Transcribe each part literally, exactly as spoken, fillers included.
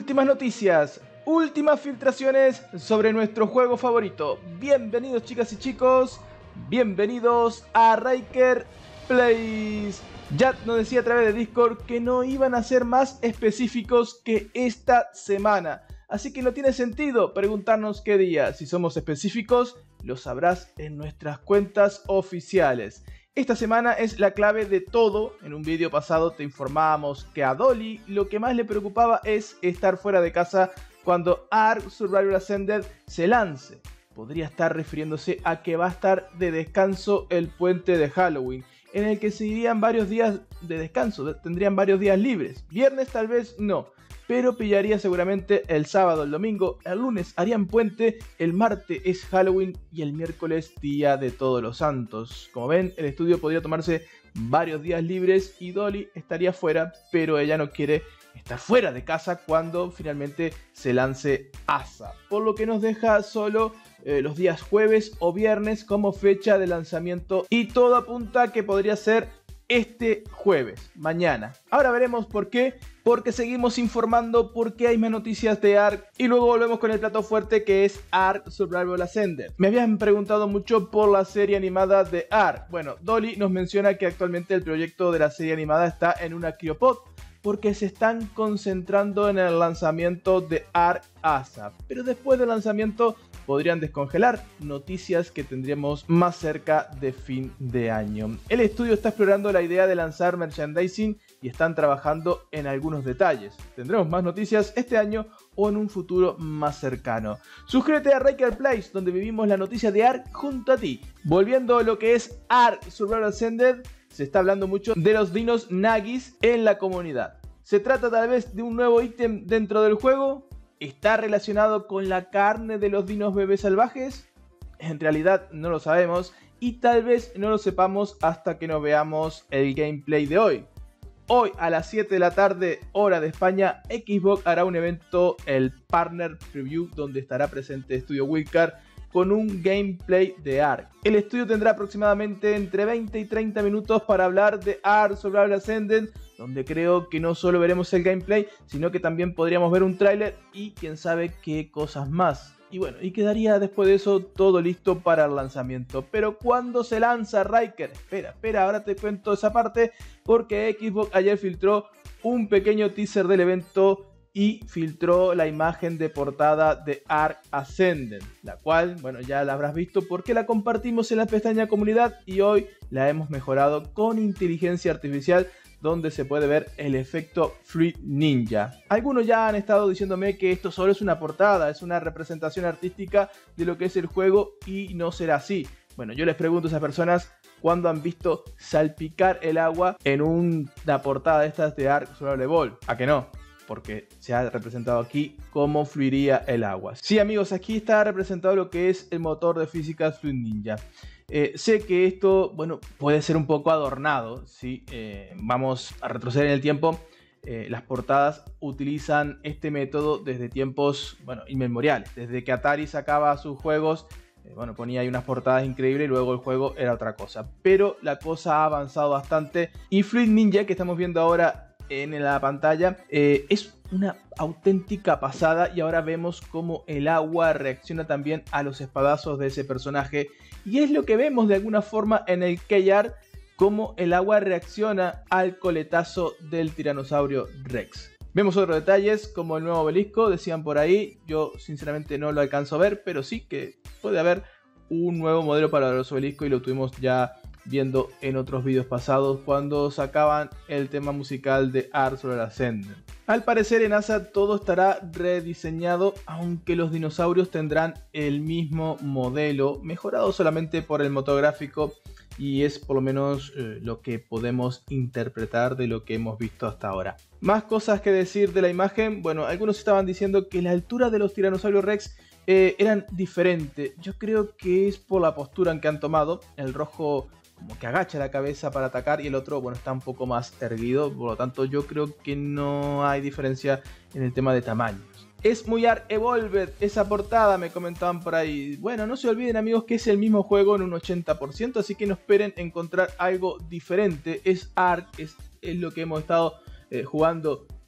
Últimas noticias, últimas filtraciones sobre nuestro juego favorito. Bienvenidos chicas y chicos, bienvenidos a Ryker Plays. Ya nos decía a través de Discord que no iban a ser más específicos que esta semana. Así que no tiene sentido preguntarnos qué día. Si somos específicos, lo sabrás en nuestras cuentas oficiales. Esta semana es la clave de todo. En un vídeo pasado te informábamos que a Dolly lo que más le preocupaba es estar fuera de casa cuando Ark Survival Ascended se lance. Podría estar refiriéndose a que va a estar de descanso el puente de Halloween, en el que se irían varios días de descanso, tendrían varios días libres. Viernes tal vez no, pero pillaría seguramente el sábado, el domingo, el lunes harían puente, el martes es Halloween y el miércoles día de Todos los Santos. Como ven, el estudio podría tomarse varios días libres y Dolly estaría fuera, pero ella no quiere estar fuera de casa cuando finalmente se lance Asa, por lo que nos deja solo eh, los días jueves o viernes como fecha de lanzamiento, y todo apunta a que podría ser este jueves, mañana. Ahora veremos por qué, porque seguimos informando porque hay más noticias de Ark y luego volvemos con el plato fuerte que es Ark Survival Ascended. Me habían preguntado mucho por la serie animada de Ark. Bueno, Dolly nos menciona que actualmente el proyecto de la serie animada está en una criopod porque se están concentrando en el lanzamiento de Ark Asa, pero después del lanzamiento podrían descongelar, noticias que tendríamos más cerca de fin de año. El estudio está explorando la idea de lanzar merchandising y están trabajando en algunos detalles. Tendremos más noticias este año o en un futuro más cercano. Suscríbete a Ryker Plays, donde vivimos la noticia de Ark junto a ti. Volviendo a lo que es Ark Survival Ascended, se está hablando mucho de los dinos Nagis en la comunidad. ¿Se trata tal vez de un nuevo ítem dentro del juego? ¿Está relacionado con la carne de los dinos bebés salvajes? En realidad no lo sabemos y tal vez no lo sepamos hasta que no veamos el gameplay de hoy. Hoy a las siete de la tarde, hora de España, Xbox hará un evento, el Partner Preview, donde estará presente Estudio Wildcard con un gameplay de Ark. El estudio tendrá aproximadamente entre veinte y treinta minutos para hablar de Ark Survival Ascended, donde creo que no solo veremos el gameplay, sino que también podríamos ver un tráiler y quién sabe qué cosas más. Y bueno, y quedaría después de eso todo listo para el lanzamiento. Pero ¿cuándo se lanza Ryker? Espera, espera, ahora te cuento esa parte, porque Xbox ayer filtró un pequeño teaser del evento y filtró la imagen de portada de Ark Ascended, la cual, bueno, ya la habrás visto porque la compartimos en la pestaña comunidad y hoy la hemos mejorado con inteligencia artificial, donde se puede ver el efecto Fruit Ninja. Algunos ya han estado diciéndome que esto solo es una portada, es una representación artística de lo que es el juego y no será así. Bueno, yo les pregunto a esas personas cuándo han visto salpicar el agua en una portada de estas de Ark Survival Evolved. ¿A que no? Porque se ha representado aquí cómo fluiría el agua. Sí, amigos, aquí está representado lo que es el motor de física Fruit Ninja. Eh, sé que esto, bueno, puede ser un poco adornado, ¿sí? Eh, vamos a retroceder en el tiempo. Eh, las portadas utilizan este método desde tiempos, bueno, inmemoriales. Desde que Atari sacaba sus juegos, eh, bueno, ponía ahí unas portadas increíbles y luego el juego era otra cosa. Pero la cosa ha avanzado bastante y Fruit Ninja, que estamos viendo ahora en la pantalla, eh, es una auténtica pasada, y ahora vemos cómo el agua reacciona también a los espadazos de ese personaje, y es lo que vemos de alguna forma en el K R, cómo el agua reacciona al coletazo del tiranosaurio Rex. Vemos otros detalles como el nuevo obelisco, decían por ahí, yo sinceramente no lo alcanzo a ver, pero sí que puede haber un nuevo modelo para los obeliscos y lo tuvimos ya viendo en otros vídeos pasados cuando sacaban el tema musical de Ark Survival Ascended. Al parecer en Asa todo estará rediseñado, aunque los dinosaurios tendrán el mismo modelo, mejorado solamente por el motor gráfico, y es por lo menos eh, lo que podemos interpretar de lo que hemos visto hasta ahora. Más cosas que decir de la imagen. Bueno, algunos estaban diciendo que la altura de los tiranosaurios Rex eh, eran diferentes. Yo creo que es por la postura en que han tomado. El rojo como que agacha la cabeza para atacar y el otro, bueno, está un poco más erguido, por lo tanto yo creo que no hay diferencia en el tema de tamaños. Es muy Ark Evolved esa portada, me comentaban por ahí. Bueno, no se olviden, amigos, que es el mismo juego en un ochenta por ciento, así que no esperen encontrar algo diferente. Es Ark, es, es lo que hemos estado eh, jugando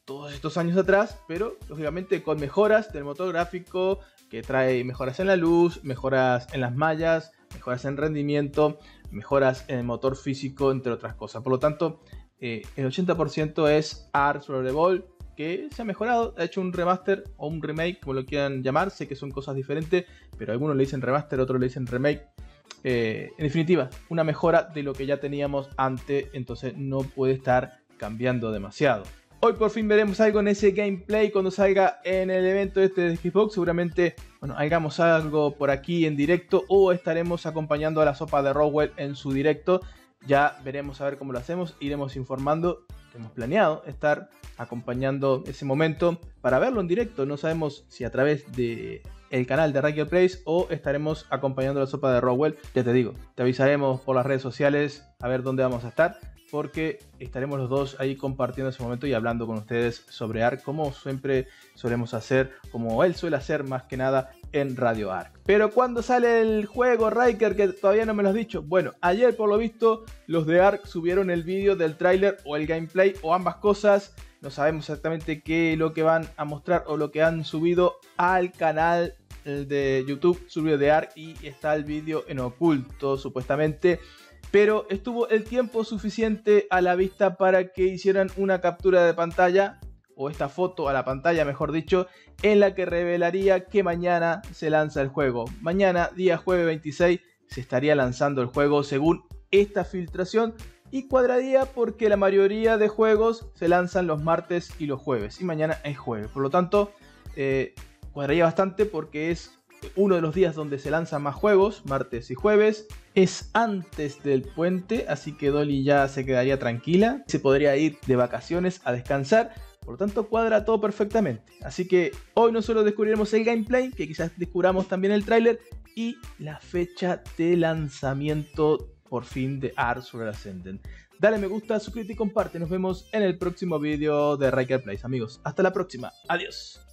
todos estos años atrás, pero lógicamente con mejoras del motor gráfico, que trae mejoras en la luz, mejoras en las mallas, mejoras en rendimiento, mejoras en el motor físico, entre otras cosas. Por lo tanto, eh, el ochenta por ciento es Ark Survival, que se ha mejorado, ha hecho un remaster o un remake, como lo quieran llamar. Sé que son cosas diferentes, pero algunos le dicen remaster, otros le dicen remake. Eh, en definitiva, una mejora de lo que ya teníamos antes, entonces no puede estar cambiando demasiado. Hoy por fin veremos algo en ese gameplay cuando salga en el evento este de Xbox. Seguramente, bueno, hagamos algo por aquí en directo o estaremos acompañando a la sopa de Rowell en su directo. Ya veremos a ver cómo lo hacemos, iremos informando. Hemos planeado estar acompañando ese momento para verlo en directo. No sabemos si a través de el canal de Ryker Plays o estaremos acompañando a la sopa de Rowell. Ya te digo, te avisaremos por las redes sociales a ver dónde vamos a estar, porque estaremos los dos ahí compartiendo ese momento y hablando con ustedes sobre Ark, como siempre solemos hacer, como él suele hacer más que nada en Radio Ark. Pero ¿cuándo sale el juego, Ryker? Que todavía no me lo has dicho. Bueno, ayer por lo visto los de Ark subieron el vídeo del tráiler o el gameplay o ambas cosas. No sabemos exactamente qué es lo que van a mostrar o lo que han subido al canal de YouTube, subido de Ark, y está el vídeo en oculto supuestamente. Pero estuvo el tiempo suficiente a la vista para que hicieran una captura de pantalla, o esta foto a la pantalla mejor dicho, en la que revelaría que mañana se lanza el juego. Mañana, día jueves veintiséis, se estaría lanzando el juego según esta filtración, y cuadraría porque la mayoría de juegos se lanzan los martes y los jueves, y mañana es jueves. Por lo tanto, eh, cuadraría bastante porque es uno de los días donde se lanzan más juegos, martes y jueves. Es antes del puente, así que Dolly ya se quedaría tranquila. Se podría ir de vacaciones a descansar. Por lo tanto, cuadra todo perfectamente. Así que hoy no solo descubriremos el gameplay, que quizás descubramos también el tráiler y la fecha de lanzamiento por fin de Ark Survival Ascended. Dale me gusta, suscríbete y comparte. Nos vemos en el próximo vídeo de Ryker Plays, amigos. Hasta la próxima. Adiós.